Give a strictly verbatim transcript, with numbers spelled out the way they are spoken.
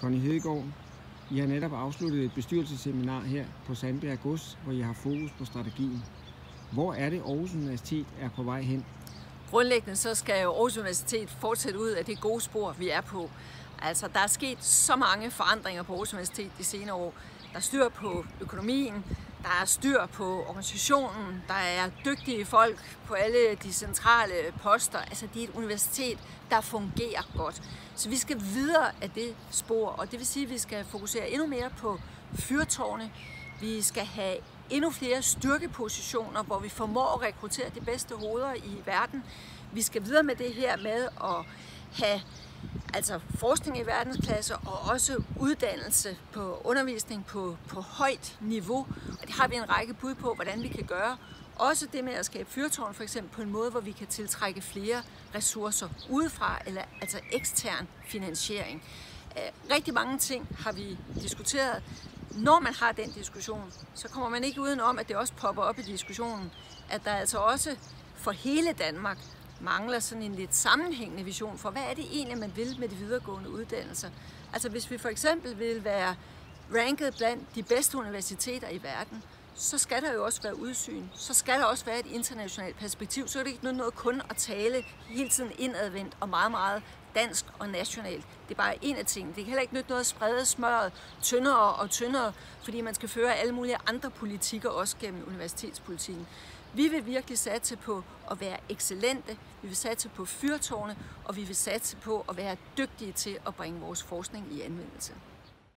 Connie Hedegaard, I har netop afsluttet et bestyrelsesseminar her på Sandbjerg Gods, hvor I har fokus på strategien. Hvor er det Aarhus Universitet er på vej hen? Grundlæggende så skal Aarhus Universitet fortsætte ud af det gode spor, vi er på. Altså, der er sket så mange forandringer på Aarhus Universitet de senere år. Der er styr på økonomien, der er styr på organisationen, der er dygtige folk på alle de centrale poster. Altså, det er et universitet, der fungerer godt. Så vi skal videre af det spor, og det vil sige, at vi skal fokusere endnu mere på fyrtårne. Vi skal have endnu flere styrkepositioner, hvor vi formår at rekruttere de bedste hoveder i verden. Vi skal videre med det her med at have altså forskning i verdensklasse og også uddannelse på undervisning på, på højt niveau. Og det har vi en række bud på, hvordan vi kan gøre. Også det med at skabe fyrtårn for eksempel på en måde, hvor vi kan tiltrække flere ressourcer udefra, eller altså ekstern finansiering. Rigtig mange ting har vi diskuteret. Når man har den diskussion, så kommer man ikke udenom, at det også popper op i diskussionen, at der altså også for hele Danmark mangler sådan en lidt sammenhængende vision for, hvad er det egentlig, man vil med de videregående uddannelser. Altså hvis vi for eksempel vil være ranket blandt de bedste universiteter i verden, så skal der jo også være udsyn, så skal der også være et internationalt perspektiv, så er det ikke noget kun at tale hele tiden indadvendt og meget, meget dansk og nationalt. Det er bare en af tingene. Det kan heller ikke nytte noget at sprede smøret tyndere og tyndere, fordi man skal føre alle mulige andre politikker også gennem universitetspolitikken. Vi vil virkelig satse på at være excellente, vi vil satse på fyrtårne, og vi vil satse på at være dygtige til at bringe vores forskning i anvendelse.